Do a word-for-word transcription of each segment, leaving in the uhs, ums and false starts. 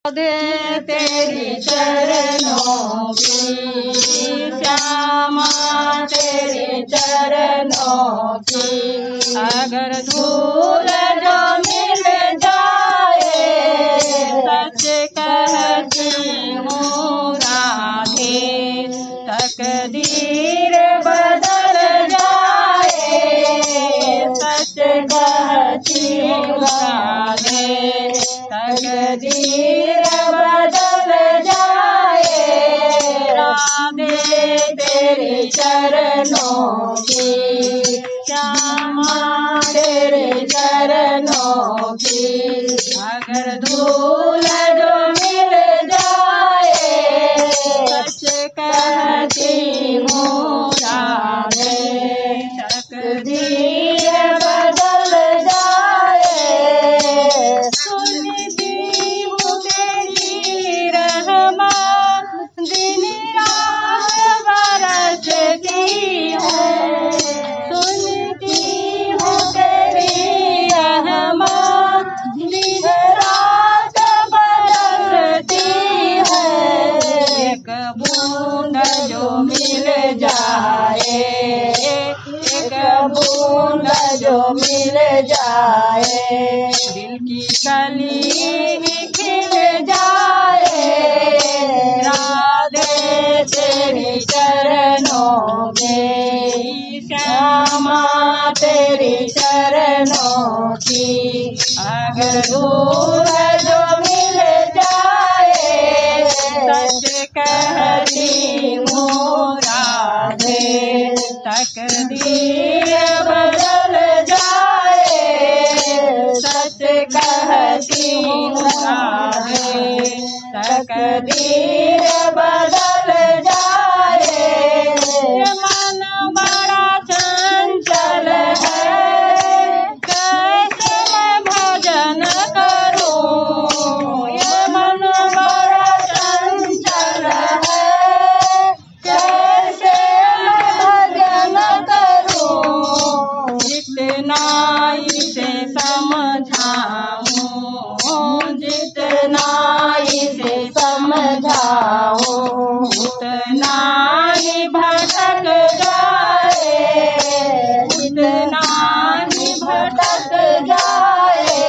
दे तेरी चरणों की श्यामा, तेरे चरणों की अगर धूल जो मिल जाए, सच कहती हूँ राधे, तकदीर बदल जाए, सच कहती हूँ राधे, तकदीर बदल जाए, राधे तेरे चरणों की श्यामा, तेरे चरणों की अगर धूल जो मिल जाए, सच कहती हूँ राधे, तकदीर बदल जाए, सुनती हूँ तेरी रहमत, दिन रात बरसती है, सुनती हूँ तेरी रहमत, दिन रात बरसती है, एक बूंद जो मिल जाए, एक बूंद जो मिल जाए, दिल की कली ही खिल जाए, राधे तेरे चरणों में श्यामा, तेरे चरणों की अगर धूल जो मिल जाए, सच कहती हूँ राधे, तकदीर बदल जाए, सच कहती हूँ राधे, तकदीर बदल जाए, मन बड़ा चंचल है, कैसे मैं भजन करूं, ये मन बड़ा चंचल है, कैसे मैं भजन करूं, जितना इसे समझाऊं, जितना इसे समझाऊं, उतना ही भटक जाए, उतना ही भटक जाए,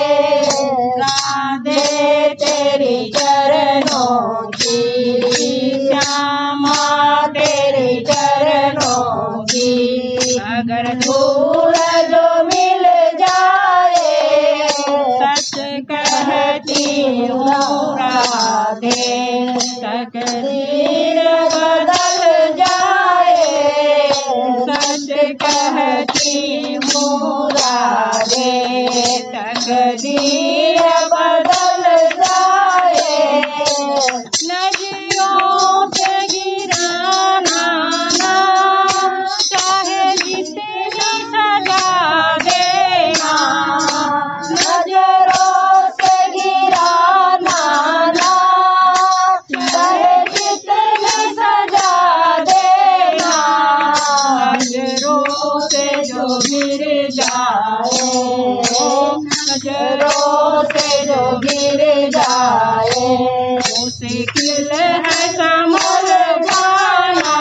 राधे तेरे चरणों की श्यामा, तेरे चरणों की अगर धूल जो मिल जाए, सच कहती हूँ राधे, तकदीर बदल जाए, सच कहती हूँ राधे, तकदीर बदल जाए, नदियों से गिराना ना, चाहे जितनी सजा देना, नजरों से गिराना ना, चाहे जितनी सजा देना, नजरों से जो गिर जाए, नजरों से जो गिर जाए, मुश्किल है संभल पाना,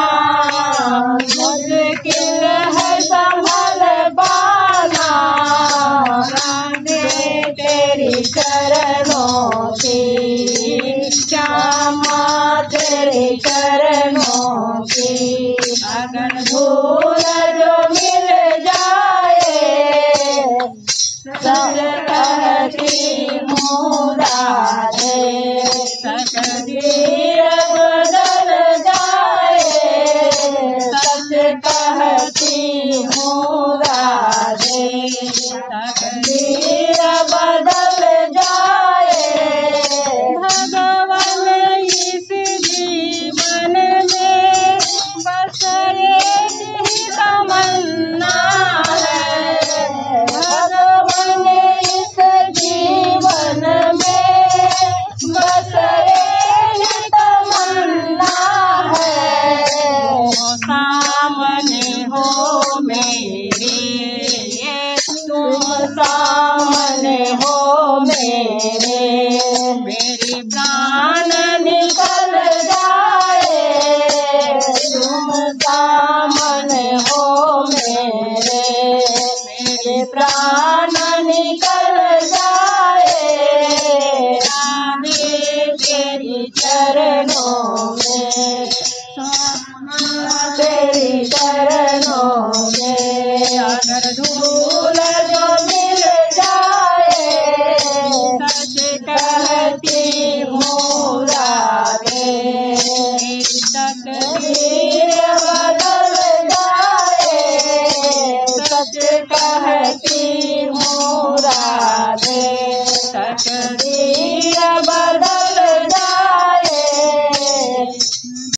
मुश्किल है संभल पाना, राधे तेरी चरणों की श्यामा, तेरे चरणों की अगर भूल जो मिल जाए, सच कहती हूँ राधे, तकदीर बदल जाए, सच कहती हूँ राधे, तकदीर बदल जाए, भगवान इस जीवन में फूल जो मिल जाए सच कहती हूँ राधे। तकदीर बदल जाए सच कहती